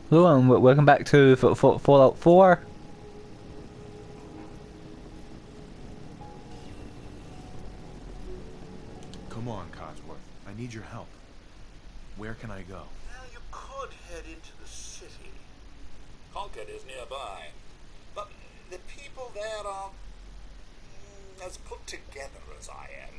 Hello and welcome back to Fallout 4. Come on, Codsworth. I need your help. Where can I go? Now, you could head into the city. Concord is nearby. But the people there are as put together as I am.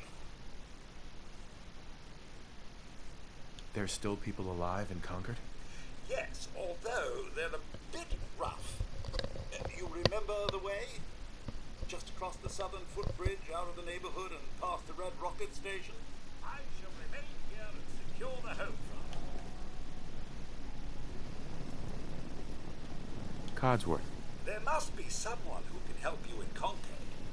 There's still people alive in Concord? Yes, although they're a bit rough. You remember the way? Just across the southern footbridge, out of the neighborhood, and past the Red Rocket Station? I shall remain here and secure the home front. Codsworth. There must be someone who can help you in Concord.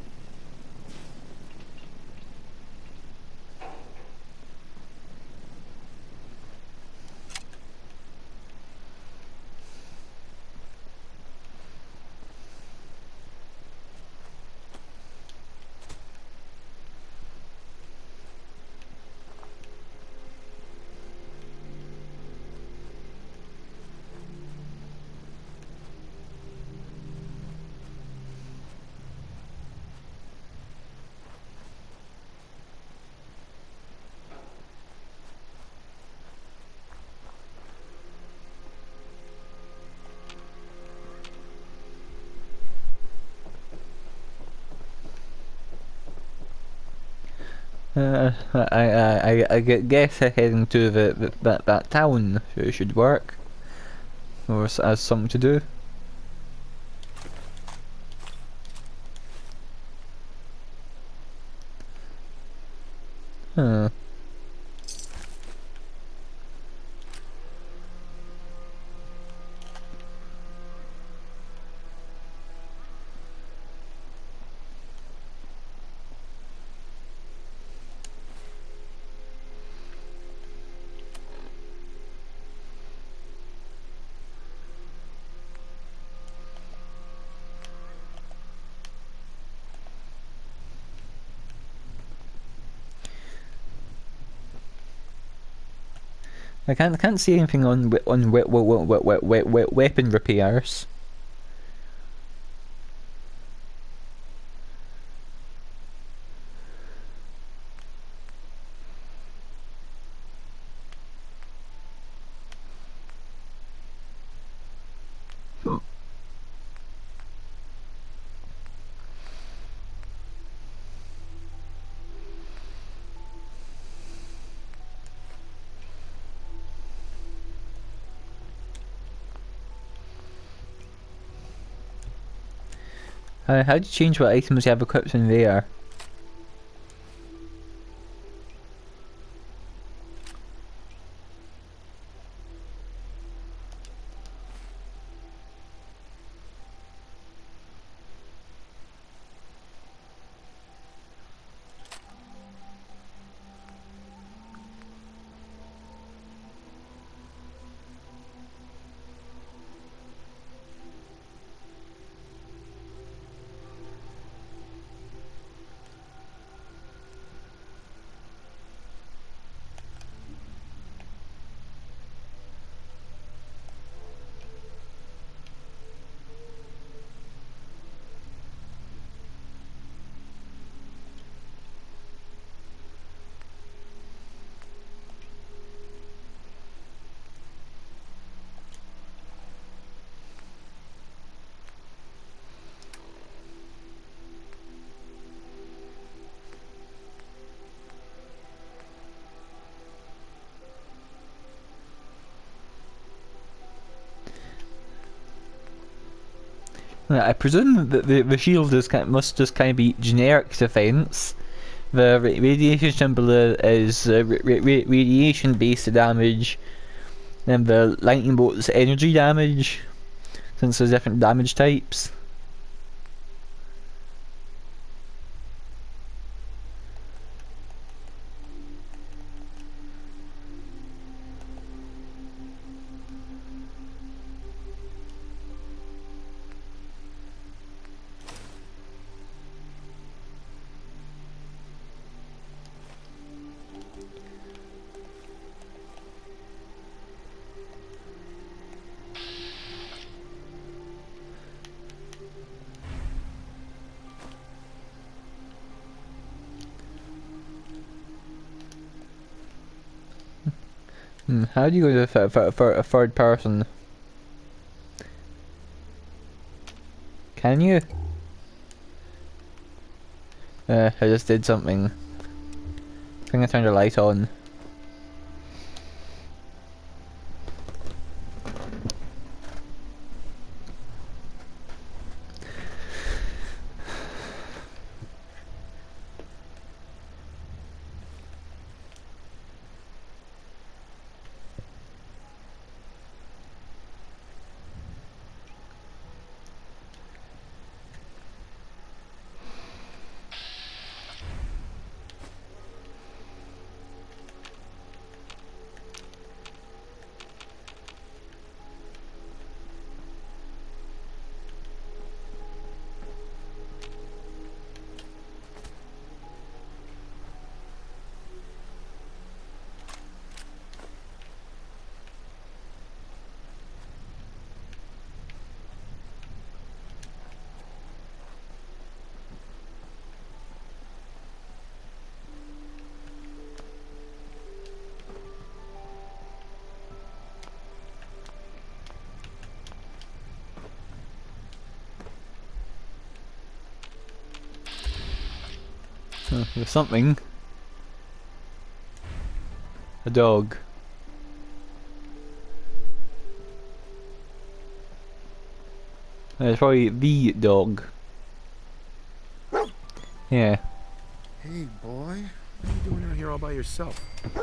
I guess heading to that town should work, or as something to do. Huh. I can't see anything on weapon repairs. How do you change what items you have equipped in there? I presume that the shield must just kind of be generic defense. The radiation symbol is radiation based damage, and the lightning bolt's energy damage, since there's different damage types. How do you go to for a third person? Can you? I just did something. I think I turned the light on. There's something. A dog. It's probably the dog. Yeah. Hey, boy. What are you doing out here all by yourself?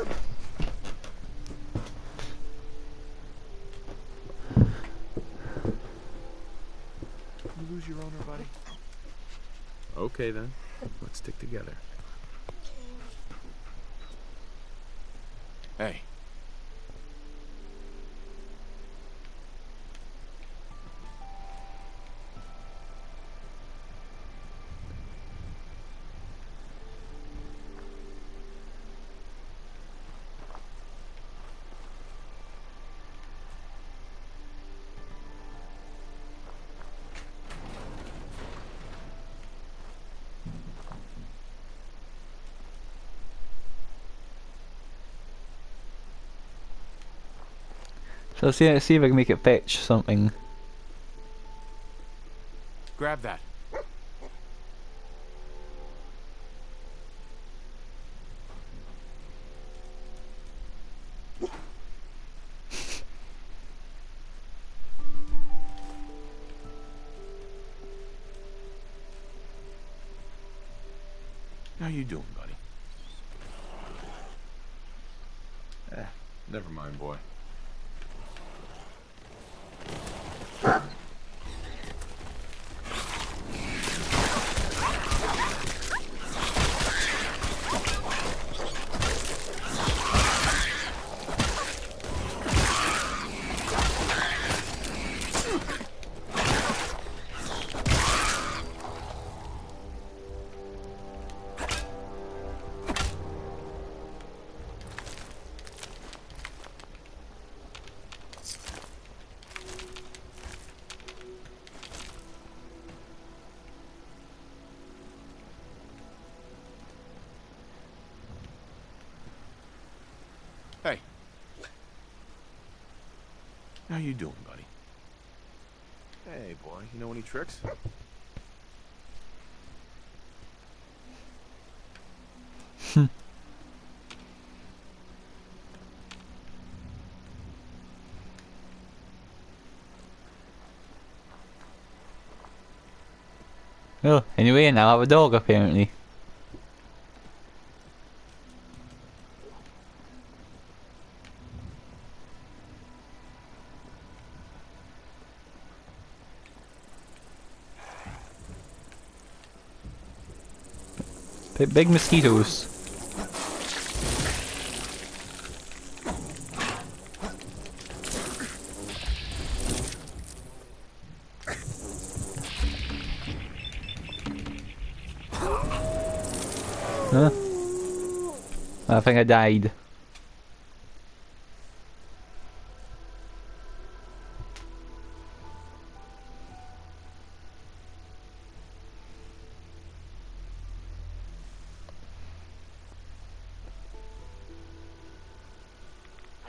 You lose your owner, buddy? Okay, then. Let's stick together. Hey. So see if I can make it fetch something. Grab that. How you doing, buddy? Never mind, boy. Hey. How you doing, buddy? Hey, boy. You know any tricks? Oh, anyway, now I have a dog apparently. Big mosquitoes. Huh? I think I died.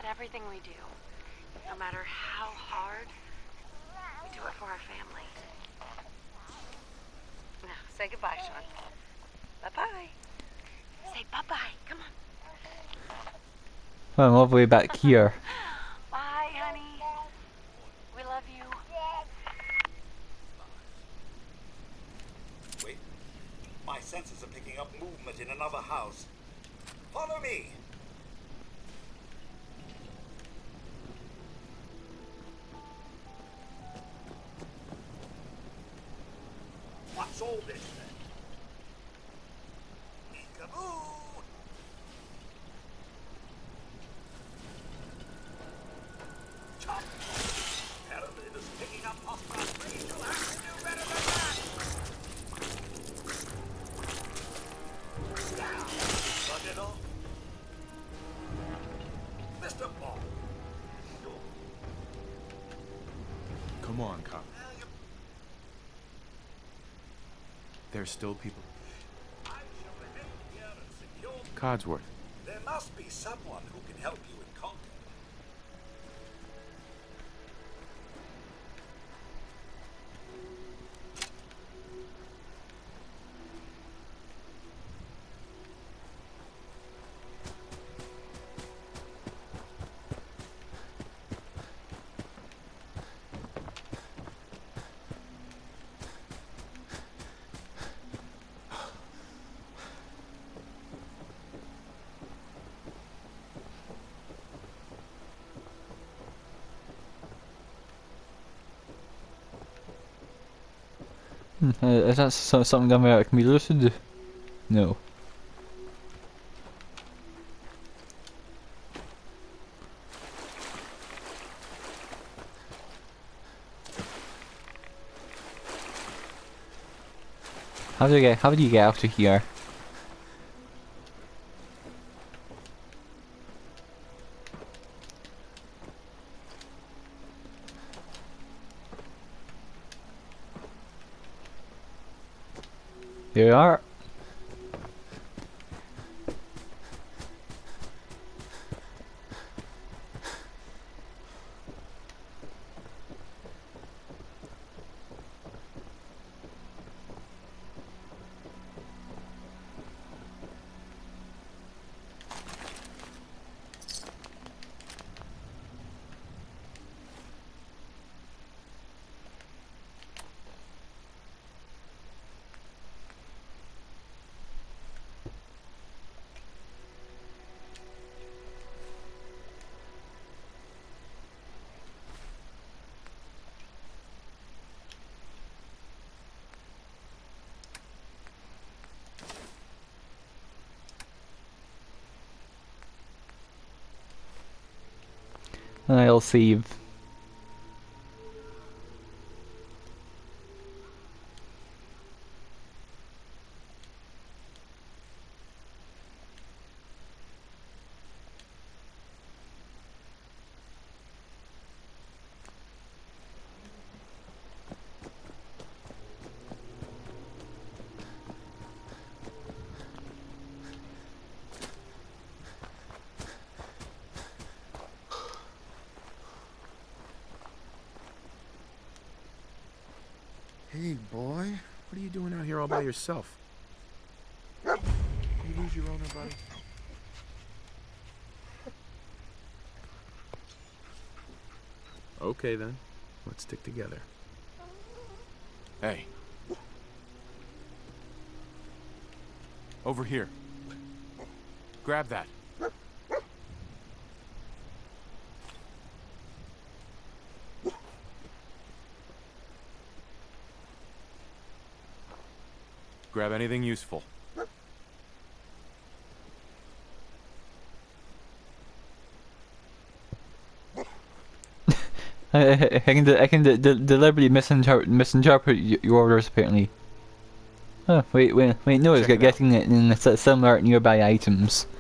everything we do, no matter how hard, we do it for our family. Now, say goodbye, Sean. Bye-bye. Say bye-bye. Come on. Well, I'm all the way back here. Bye, honey. We love you. Wait. My senses are picking up movement in another house. Follow me. What's all this then? Peekaboo! Chop! Carolyn is picking up hostile range. You'll have to do better than that! Down! Run it off! Mr. Bond! Come on, cop. Now you... There's still people. I shall remain here and secure... Codsworth. There must be someone who can help you in Concord. Is that something I can be lucid? No. How do you get out of here? Here we are. And I'll save. Hey, boy. What are you doing out here all by yourself? You lose your owner, buddy? Okay, then. Let's stick together. Hey. Over here. Grab that. Grab anything useful. I can deliberately misinterpret your orders apparently. Oh, wait, no, it's getting it in similar nearby items.